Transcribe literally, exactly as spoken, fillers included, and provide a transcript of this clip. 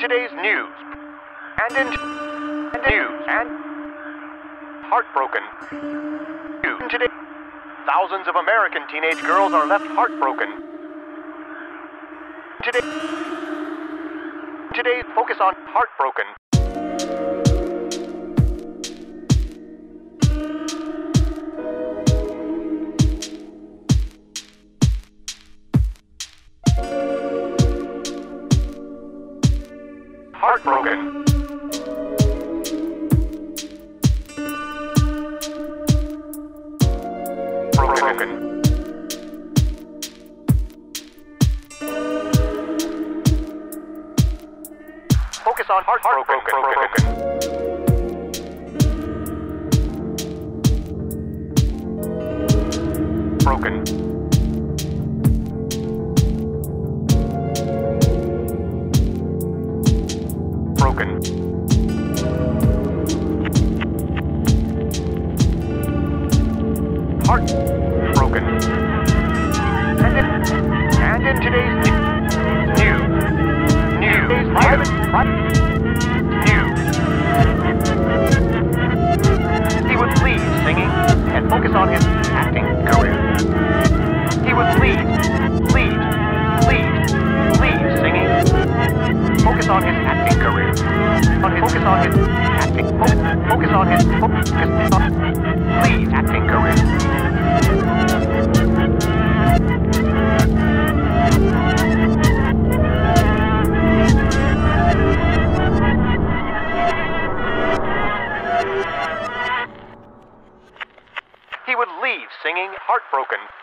today's news, and in and news and heartbroken. In today, thousands of American teenage girls are left heartbroken. Today, today's focus on heartbroken. Heartbroken. Broken. Focus on heart heartbroken. Broken. Broken. Broken. Heart broken. And in, and in today's new, new, today's private, private, new. He would leave singing and focus on his acting career. He would leave, leave, leave, leave singing. Focus on his acting career. On his, focus on his acting. Focus, focus on his. Focus on. Leave acting career. He would leave singing Heartbroken